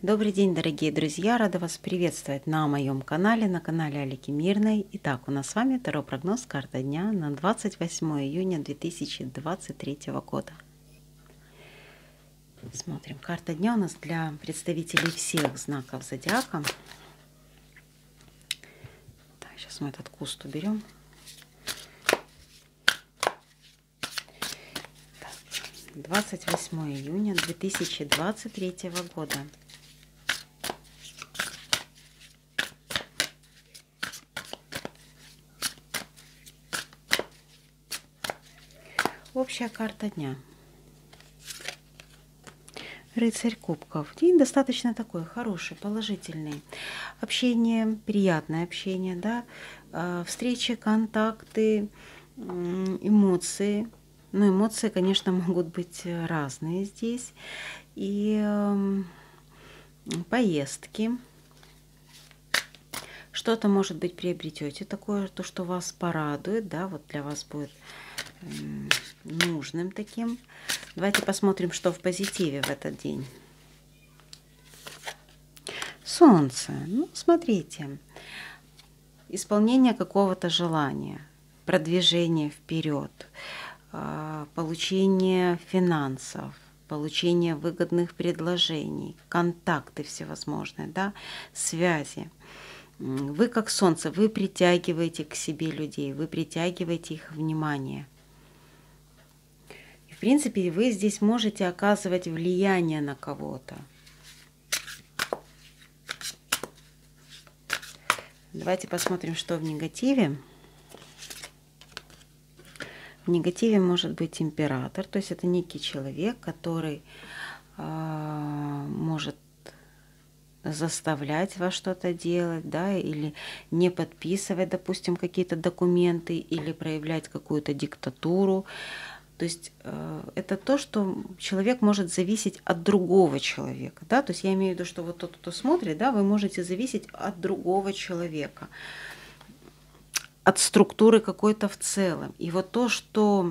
Добрый день, дорогие друзья! Рада вас приветствовать на моем канале, на канале Алики Мирной. Итак, у нас с вами второй прогноз карта дня на 28 июня 2023 года. Смотрим. Карта дня у нас для представителей всех знаков зодиака. Так, сейчас мы этот куст уберем. 28 июня 2023 года. Общая карта дня. Рыцарь кубков. День достаточно такой хороший, положительный. Общение, приятное общение, да, встречи, контакты, эмоции. Но эмоции, конечно, могут быть разные здесь. И поездки. Что-то, может быть, приобретете такое, то, что вас порадует, да, вот для вас будет нужным таким. Давайте посмотрим, что в позитиве в этот день. Солнце. Ну, смотрите. Исполнение какого-то желания, продвижение вперед, получение финансов, получение выгодных предложений, контакты всевозможные, да, связи. Вы как солнце, вы притягиваете к себе людей, вы притягиваете их внимание. И, в принципе, вы здесь можете оказывать влияние на кого-то. Давайте посмотрим, что в негативе. В негативе может быть император, то есть это некий человек, который может заставлять вас что-то делать, да, или не подписывать, допустим, какие-то документы, или проявлять какую-то диктатуру. То есть это то, что человек может зависеть от другого человека, да, то есть я имею в виду, что вот тот, кто смотрит, да, вы можете зависеть от другого человека, от структуры какой-то в целом. И вот то, что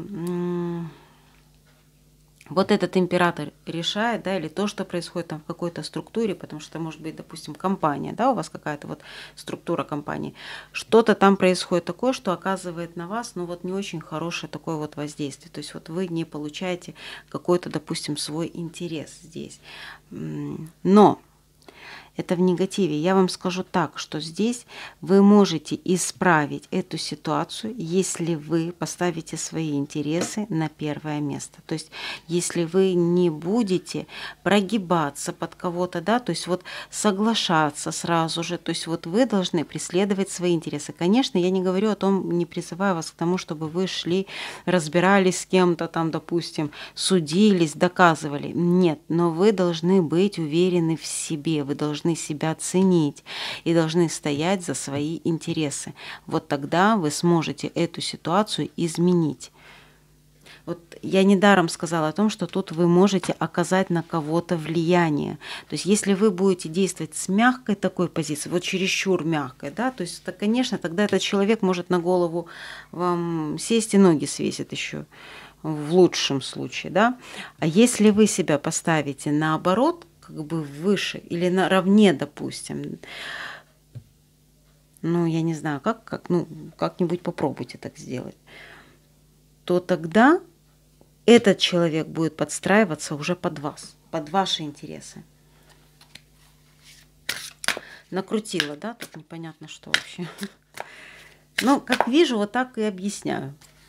вот этот император решает, да, или то, что происходит там в какой-то структуре, потому что, может быть, допустим, компания, да, у вас какая-то вот структура компании, что-то там происходит такое, что оказывает на вас, ну, вот не очень хорошее такое вот воздействие. То есть вот вы не получаете какой-то, допустим, свой интерес здесь. Но это в негативе. Я вам скажу так, что здесь вы можете исправить эту ситуацию, если вы поставите свои интересы на первое место. То есть если вы не будете прогибаться под кого-то, да, то есть вот соглашаться сразу же, то есть вот вы должны преследовать свои интересы. Конечно, я не говорю о том, не призываю вас к тому, чтобы вы шли, разбирались с кем-то там, допустим, судились, доказывали. Нет, но вы должны быть уверены в себе, вы должны себя ценить и должны стоять за свои интересы. Вот тогда вы сможете эту ситуацию изменить. Вот я недаром сказала о том, что тут вы можете оказать на кого-то влияние. То есть если вы будете действовать с мягкой такой позиции, вот чересчур мягкой, да, то есть, конечно, тогда этот человек может на голову вам сесть и ноги свесит еще в лучшем случае, да. А если вы себя поставите наоборот, как бы выше или наравне, допустим, ну, я не знаю, ну, как-нибудь попробуйте так сделать, то тогда этот человек будет подстраиваться уже под вас, под ваши интересы. Накрутила, да, тут непонятно, что вообще. Но, как вижу, вот так и объясняю.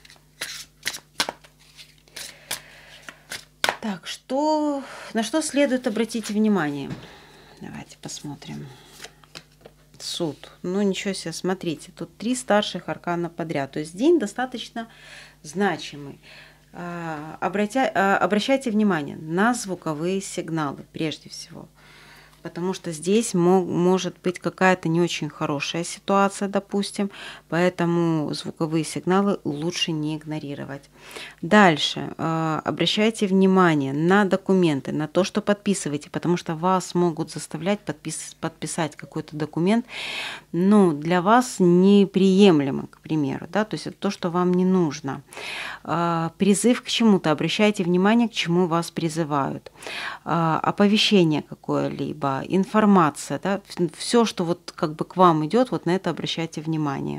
Так, на что следует обратить внимание? Давайте посмотрим. Суд. Ну, ничего себе, смотрите, тут 3 старших аркана подряд. То есть день достаточно значимый. Обращайте внимание на звуковые сигналы, прежде всего. Потому что здесь может быть какая-то не очень хорошая ситуация, допустим, поэтому звуковые сигналы лучше не игнорировать. Дальше обращайте внимание на документы, на то, что подписываете, потому что вас могут заставлять подписать какой-то документ, но для вас неприемлемо, к примеру, да, то есть это то, что вам не нужно. Призыв к чему-то, обращайте внимание, к чему вас призывают. Оповещение какое-либо, либо информация, да, все, что вот как бы к вам идет, вот на это обращайте внимание.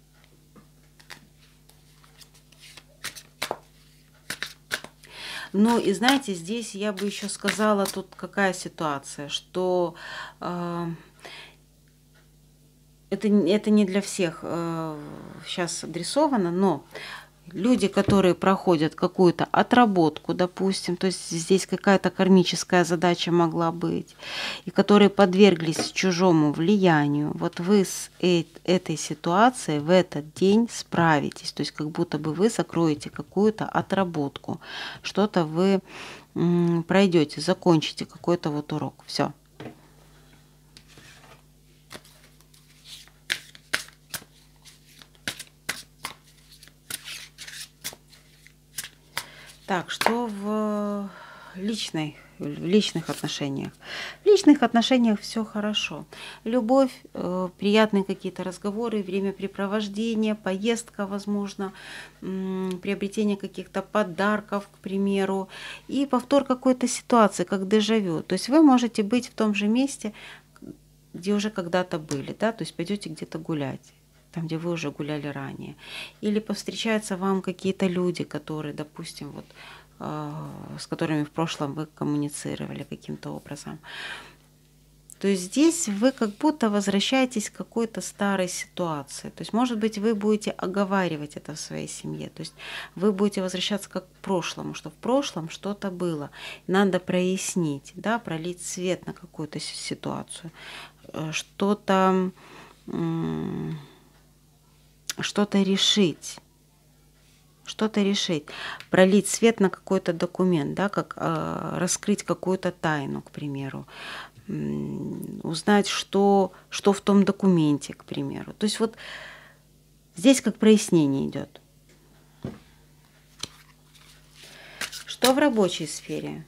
Ну и знаете, здесь я бы еще сказала, тут какая ситуация, что это не для всех сейчас адресовано, но люди, которые проходят какую-то отработку, допустим, то есть здесь какая-то кармическая задача могла быть, и которые подверглись чужому влиянию, вот вы с этой ситуацией в этот день справитесь, то есть как будто бы вы закроете какую-то отработку, что-то вы пройдете, закончите какой-то вот урок. Все. Так, что в личных отношениях? В личных отношениях все хорошо. Любовь, приятные какие-то разговоры, времяпрепровождение, поездка, возможно, приобретение каких-то подарков, к примеру, и повтор какой-то ситуации, как дежавю. То есть вы можете быть в том же месте, где уже когда-то были, да, то есть пойдете где-то гулять, там, где вы уже гуляли ранее. Или повстречаются вам какие-то люди, которые, допустим, вот, с которыми в прошлом вы коммуницировали каким-то образом. То есть здесь вы как будто возвращаетесь к какой-то старой ситуации. То есть, может быть, вы будете оговаривать это в своей семье. То есть вы будете возвращаться как к прошлому, что в прошлом что-то было. Надо прояснить, да, пролить свет на какую-то ситуацию. Что-то решить, пролить свет на какой-то документ, да, как раскрыть какую-то тайну, к примеру, узнать, что в том документе, к примеру. То есть вот здесь как прояснение идет. Что в рабочей сфере?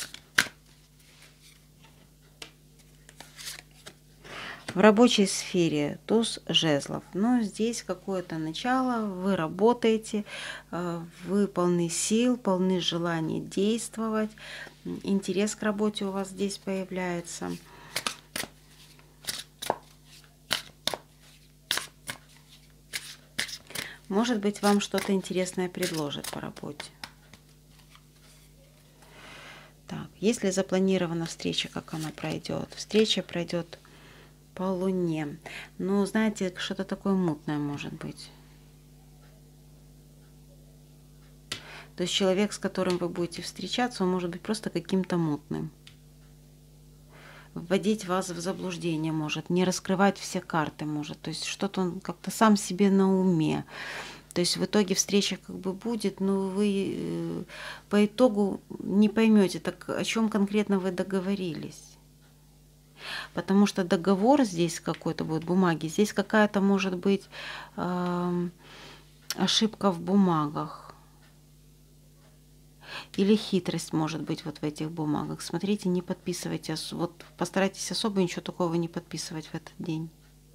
В рабочей сфере туз жезлов. Но здесь какое-то начало, вы работаете, вы полны сил, полны желания действовать. Интерес к работе у вас здесь появляется. Может быть, вам что-то интересное предложат по работе. Так, если запланирована встреча, как она пройдет? Встреча пройдет по Луне. Ну, знаете, что-то такое мутное может быть. То есть человек, с которым вы будете встречаться, он может быть просто каким-то мутным. Вводить вас в заблуждение может, не раскрывать все карты может. То есть что-то он как-то сам себе на уме. То есть в итоге встреча как бы будет, но вы по итогу не поймете, так о чем конкретно вы договорились. Потому что договор здесь какой-то будет, бумаги. Здесь какая-то может быть ошибка в бумагах. Или хитрость может быть вот в этих бумагах. Смотрите, не подписывайте. Вот постарайтесь особо ничего такого не подписывать в этот день.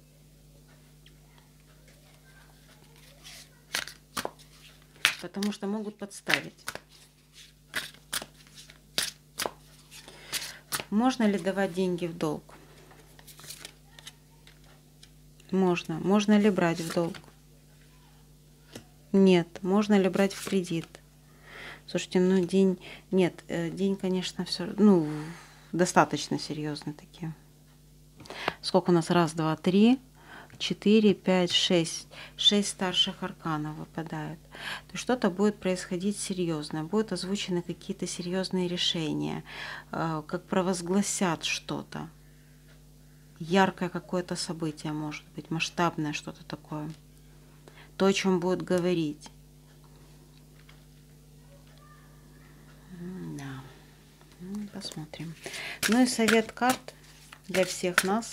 Потому что могут подставить. Можно ли давать деньги в долг? Можно. Можно ли брать в долг? Нет. Можно ли брать в кредит? Слушайте, ну день... Нет, день, конечно, все... Ну, достаточно серьезный такие. Сколько у нас? Раз, два, три, 4, 5, 6. 6 старших арканов выпадают. То есть что-то будет происходить серьезное. Будут озвучены какие-то серьезные решения. Как провозгласят что-то. Яркое какое-то событие может быть. Масштабное что-то такое. То, о чем будут говорить. Да. Посмотрим. Ну и совет карт для всех нас.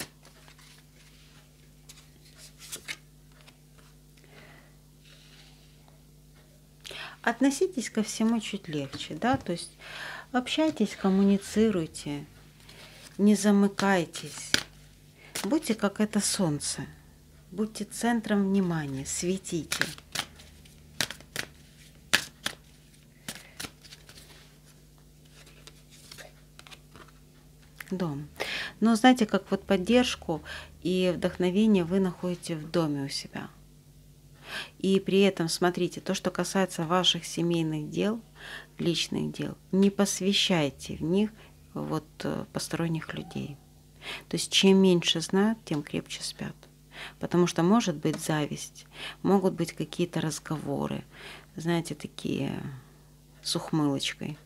Относитесь ко всему чуть легче, да, то есть общайтесь, коммуницируйте, не замыкайтесь, будьте как это солнце, будьте центром внимания, светите. Дом. Но знаете, как вот поддержку и вдохновение вы находите в доме у себя. И при этом, смотрите, то, что касается ваших семейных дел, личных дел, не посвящайте в них вот посторонних людей. То есть чем меньше знают, тем крепче спят. Потому что может быть зависть, могут быть какие-то разговоры, знаете, такие с ухмылочкой.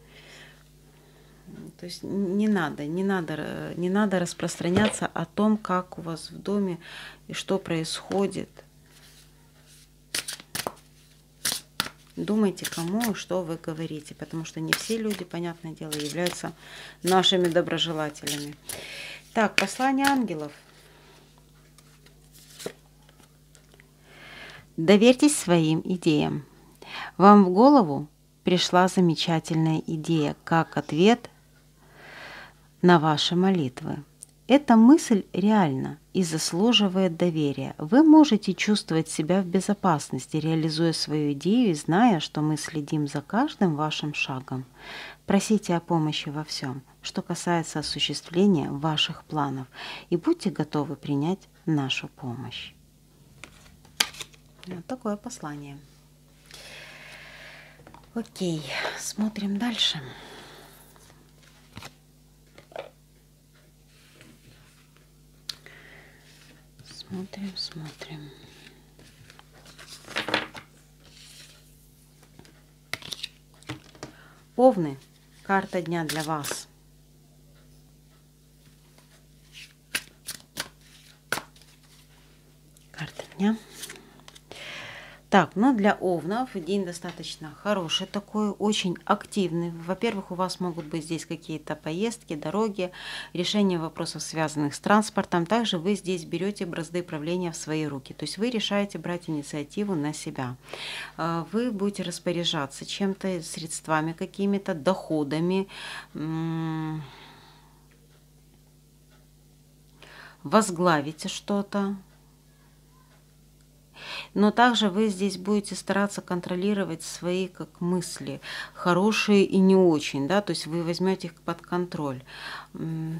То есть не надо распространяться о том, как у вас в доме и что происходит. Думайте, кому и что вы говорите, потому что не все люди, понятное дело, являются нашими доброжелателями. Так, послание ангелов. Доверьтесь своим идеям. Вам в голову пришла замечательная идея, как ответ на ваши молитвы. Эта мысль реальна и заслуживает доверия. Вы можете чувствовать себя в безопасности, реализуя свою идею и зная, что мы следим за каждым вашим шагом. Просите о помощи во всем, что касается осуществления ваших планов, и будьте готовы принять нашу помощь. Вот такое послание. Окей, смотрим дальше. Смотрим. Овны. Карта дня для вас. Карта дня. Так, ну для овнов день достаточно хороший такой, очень активный. Во-первых, у вас могут быть здесь какие-то поездки, дороги, решение вопросов, связанных с транспортом. Также вы здесь берете бразды правления в свои руки. То есть вы решаете брать инициативу на себя. Вы будете распоряжаться чем-то, средствами какими-то, доходами, возглавите что-то. Но также вы здесь будете стараться контролировать свои как мысли, хорошие и не очень, да, то есть вы возьмете их под контроль. Но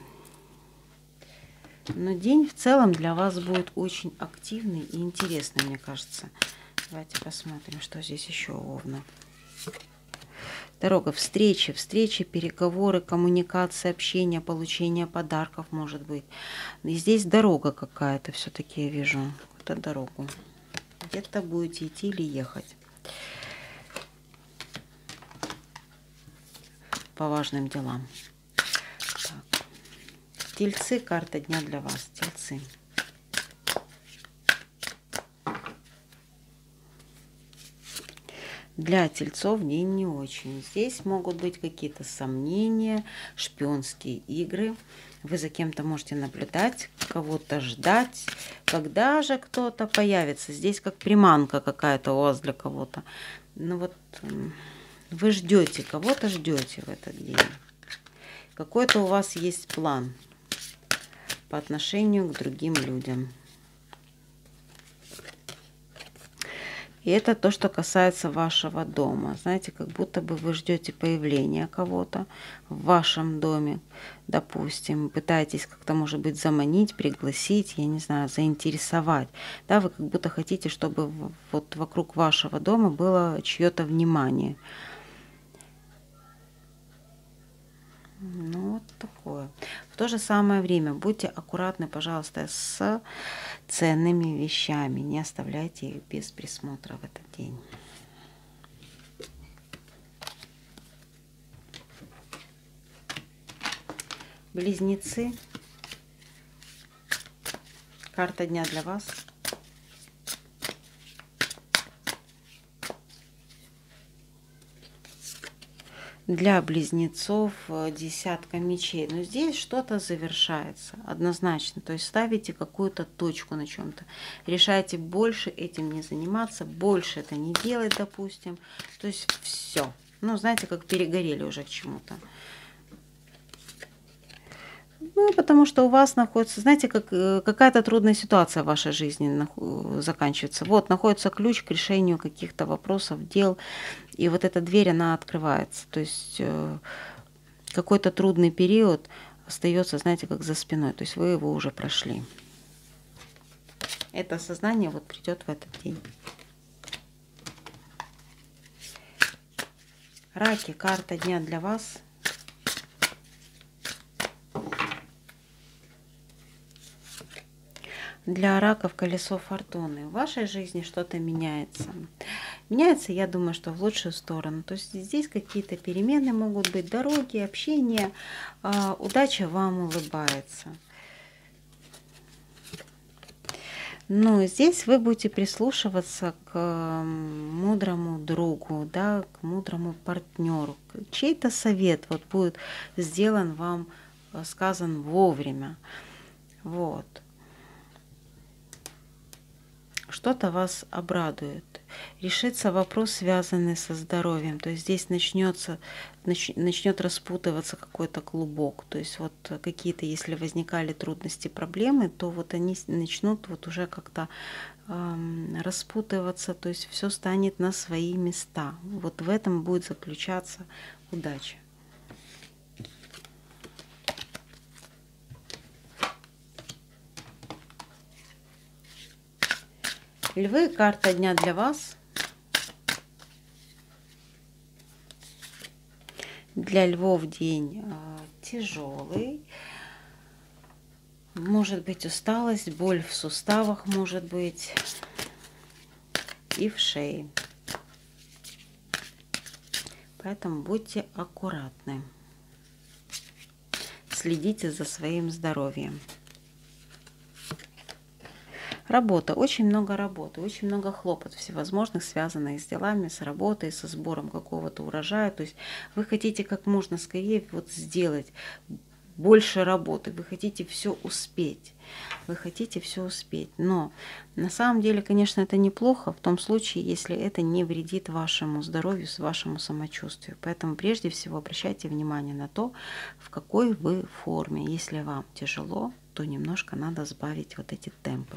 день в целом для вас будет очень активный и интересный, мне кажется. Давайте посмотрим, что здесь еще у Овна. Дорога, встречи, переговоры, коммуникация, общение, получение подарков, может быть. И здесь дорога какая-то все-таки я вижу, какую-то дорогу. Где-то будете идти или ехать по важным делам. Так. Тельцы, карта дня для вас. Тельцы. Для тельцов день не очень. Здесь могут быть какие-то сомнения, шпионские игры. Вы за кем-то можете наблюдать, кого-то ждать. Когда же кто-то появится? Здесь как приманка какая-то у вас для кого-то. Ну вот вы ждете, кого-то ждете в этот день. Какой-то у вас есть план по отношению к другим людям. И это то, что касается вашего дома. Знаете, как будто бы вы ждете появления кого-то в вашем доме, допустим, пытаетесь как-то, может быть, заманить, пригласить, я не знаю, заинтересовать. Да, вы как будто хотите, чтобы вот вокруг вашего дома было чье-то внимание. Ну, вот такое. В то же самое время будьте аккуратны, пожалуйста, с ценными вещами. Не оставляйте их без присмотра в этот день. Близнецы. Карта дня для вас. Для близнецов десятка мечей. Но здесь что-то завершается однозначно. То есть ставите какую-то точку на чем-то. Решаете больше этим не заниматься, больше это не делать, допустим. То есть все. Ну, знаете, как перегорели уже к чему-то. Ну, потому что у вас находится, знаете, как какая-то трудная ситуация в вашей жизни заканчивается. Вот, находится ключ к решению каких-то вопросов, дел, и вот эта дверь, она открывается. То есть какой-то трудный период остается, знаете, как за спиной. То есть вы его уже прошли. Это осознание вот придет в этот день. Раки, карта дня для вас. Для раков колесо фортуны. В вашей жизни что-то меняется. Меняется, я думаю, что в лучшую сторону. То есть здесь какие-то перемены могут быть, дороги, общение. Удача вам улыбается. Но здесь вы будете прислушиваться к мудрому другу, да, к мудрому партнеру. Чей-то совет вот будет сделан вам, сказан вовремя. Вот. Что-то вас обрадует. Решится вопрос, связанный со здоровьем. То есть здесь начнет распутываться какой-то клубок. То есть вот какие-то, если возникали трудности, проблемы, то вот они начнут вот уже как-то распутываться. То есть все станет на свои места. Вот в этом будет заключаться удача. Львы, карта дня для вас. Для львов день тяжелый. Может быть усталость, боль в суставах, может быть, и в шее. Поэтому будьте аккуратны. Следите за своим здоровьем. Работа. Очень много работы, очень много хлопот всевозможных, связанных с делами, с работой, со сбором какого-то урожая. То есть вы хотите как можно скорее вот сделать больше работы, вы хотите все успеть. Вы хотите все успеть. Но на самом деле, конечно, это неплохо в том случае, если это не вредит вашему здоровью, вашему самочувствию. Поэтому прежде всего обращайте внимание на то, в какой вы форме. Если вам тяжело, то немножко надо сбавить вот эти темпы.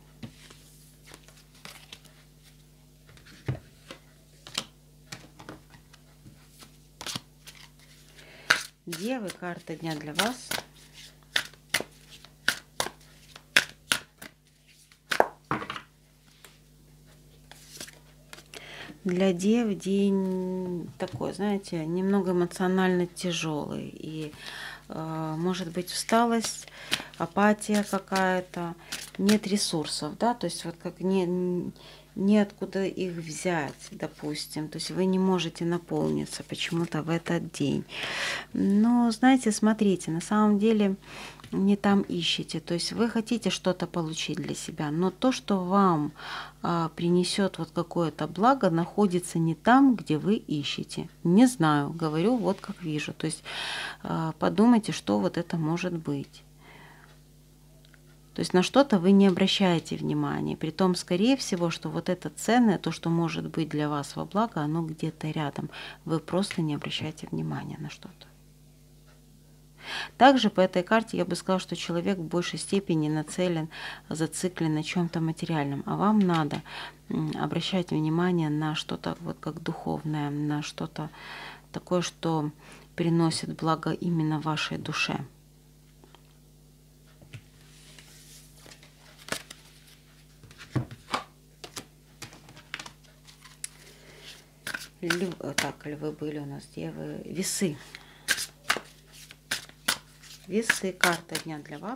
Девы, карта дня для вас. Для дев день такой, знаете, немного эмоционально тяжелый. И может быть усталость, апатия какая-то, нет ресурсов, да, то есть вот как неоткуда их взять, допустим. То есть вы не можете наполниться почему-то в этот день. Но, знаете, смотрите, на самом деле не там ищете. То есть вы хотите что-то получить для себя, но то, что вам принесет вот какое-то благо, находится не там, где вы ищете. Не знаю, говорю вот как вижу. То есть подумайте, что вот это может быть. То есть на что-то вы не обращаете внимания. Притом, скорее всего, что вот это ценное, то, что может быть для вас во благо, оно где-то рядом. Вы просто не обращаете внимания на что-то. Также по этой карте я бы сказала, что человек в большей степени нацелен, зациклен на чем-то материальном. А вам надо обращать внимание на что-то вот как духовное, на что-то такое, что приносит благо именно вашей душе. Так, львы были у нас, девы. Весы. Весы, карта дня для вас.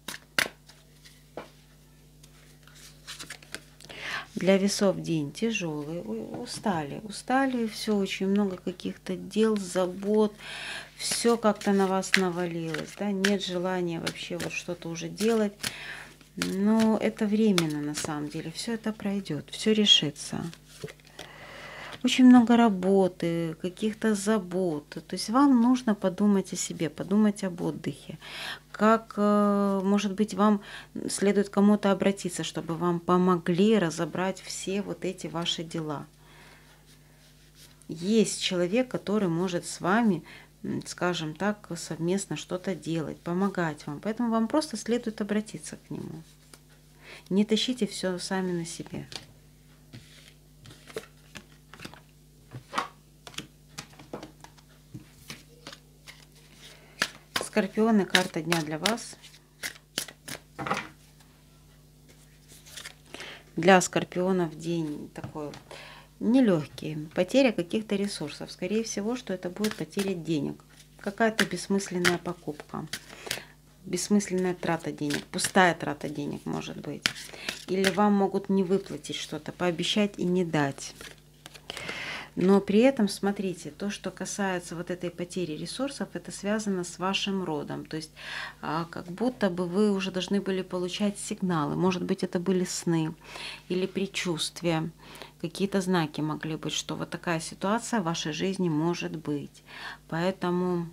Для весов день тяжелый, устали, все, очень много каких-то дел, забот, все как-то на вас навалилось, да, нет желания вообще вот что-то уже делать. Но это временно на самом деле, все это пройдет, все решится. Очень много работы, каких-то забот. То есть вам нужно подумать о себе, подумать об отдыхе. Как, может быть, вам следует кому-то обратиться, чтобы вам помогли разобрать все вот эти ваши дела. Есть человек, который может с вами, скажем так, совместно что-то делать, помогать вам. Поэтому вам просто следует обратиться к нему. Не тащите все сами на себе. Скорпионы, карта дня для вас. Для скорпионов день такой нелегкий. Потеря каких-то ресурсов. Скорее всего, что это будет потеря денег. Какая-то бессмысленная покупка. Бессмысленная трата денег. Пустая трата денег может быть. Или вам могут не выплатить что-то, пообещать и не дать. Но при этом, смотрите, то, что касается вот этой потери ресурсов, это связано с вашим родом. То есть как будто бы вы уже должны были получать сигналы. Может быть, это были сны или предчувствия. Какие-то знаки могли быть, что вот такая ситуация в вашей жизни может быть. Поэтому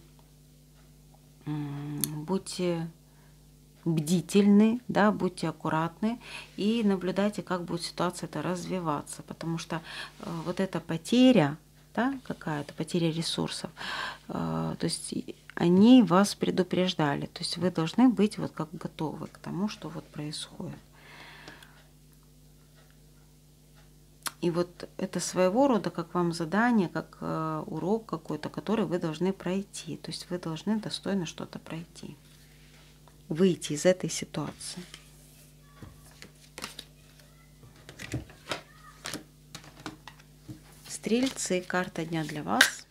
будьте бдительны, да, будьте аккуратны и наблюдайте, как будет ситуация это развиваться, потому что вот эта потеря, да, какая-то потеря ресурсов, то есть они вас предупреждали, то есть вы должны быть вот как готовы к тому, что вот происходит. И вот это своего рода, как вам задание, как урок какой-то, который вы должны пройти, то есть вы должны достойно что-то пройти. Выйти из этой ситуации. Стрельцы, карта дня для вас.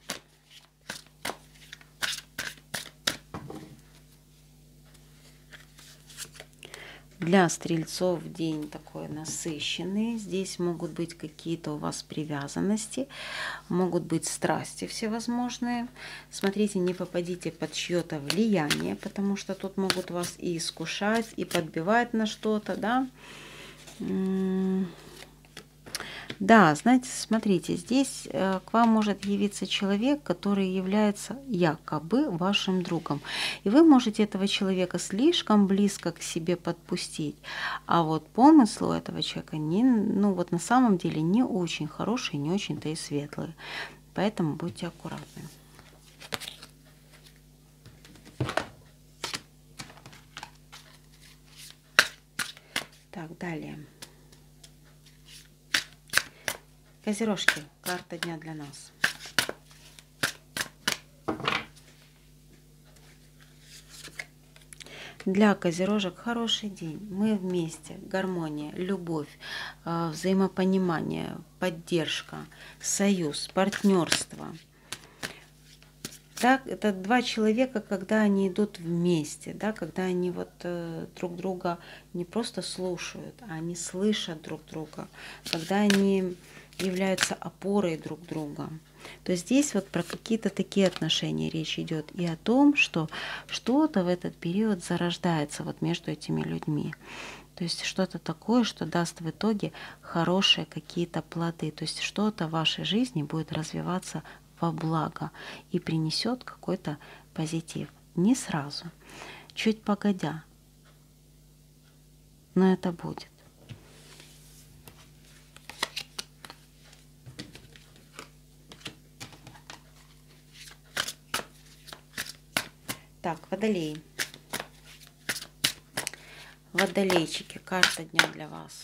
Для стрельцов день такой насыщенный. Здесь могут быть какие-то у вас привязанности, могут быть страсти всевозможные. Смотрите, не попадите под чье-то влияние, потому что тут могут вас и искушать, и подбивать на что-то, да. Да, знаете, смотрите, здесь к вам может явиться человек, который является якобы вашим другом. И вы можете этого человека слишком близко к себе подпустить. А вот помыслы у этого человека не, ну вот на самом деле не очень хорошие, не очень-то и светлые. Поэтому будьте аккуратны. Так, далее. Козерожки, карта дня для нас. Для козерожек хороший день. Мы вместе. Гармония, любовь, взаимопонимание, поддержка, союз, партнерство. Так, это два человека, когда они идут вместе, да, когда они вот друг друга не просто слушают, а они слышат друг друга, когда они являются опорой друг друга. То есть здесь вот про какие-то такие отношения речь идет и о том, что что-то в этот период зарождается вот между этими людьми. То есть что-то такое, что даст в итоге хорошие какие-то плоды. То есть что-то в вашей жизни будет развиваться во благо и принесет какой-то позитив. Не сразу, чуть погодя, но это будет. Так, водолей. Водолейчики, карта дня для вас.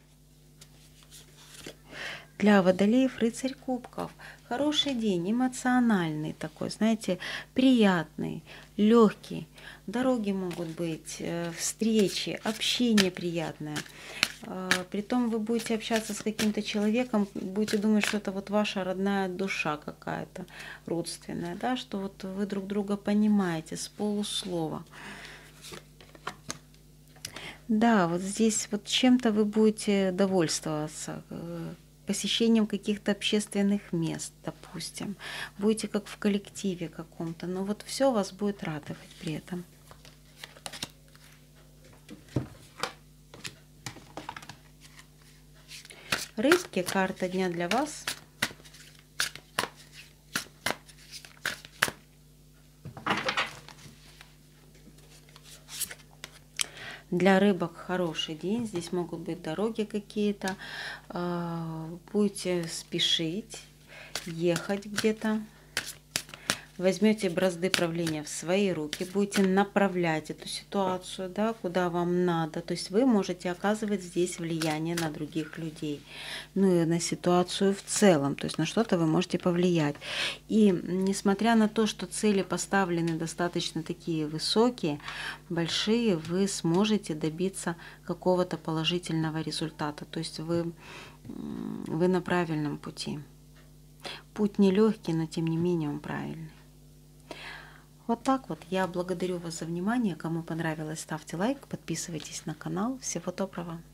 Для водолеев рыцарь кубков. Хороший день, эмоциональный такой, знаете, приятный, легкий. Дороги могут быть, встречи, общение приятное. Притом вы будете общаться с каким-то человеком, будете думать, что это вот ваша родная душа какая-то, родственная, да, что вот вы друг друга понимаете с полуслова. Да, вот здесь вот чем-то вы будете довольствоваться, посещением каких-то общественных мест, допустим. Будете как в коллективе каком-то, но вот все вас будет радовать при этом. Рыбки, карта дня для вас. Для рыбок хороший день. Здесь могут быть дороги какие-то. Будете спешить, ехать где-то. возьмете бразды правления в свои руки, будете направлять эту ситуацию, да, куда вам надо. То есть вы можете оказывать здесь влияние на других людей, ну и на ситуацию в целом, то есть на что-то вы можете повлиять. И несмотря на то, что цели поставлены достаточно такие высокие, большие, вы сможете добиться какого-то положительного результата. То есть вы на правильном пути. Путь нелегкий, но тем не менее он правильный. Вот так вот. Я благодарю вас за внимание. Кому понравилось, ставьте лайк, подписывайтесь на канал. Всего доброго.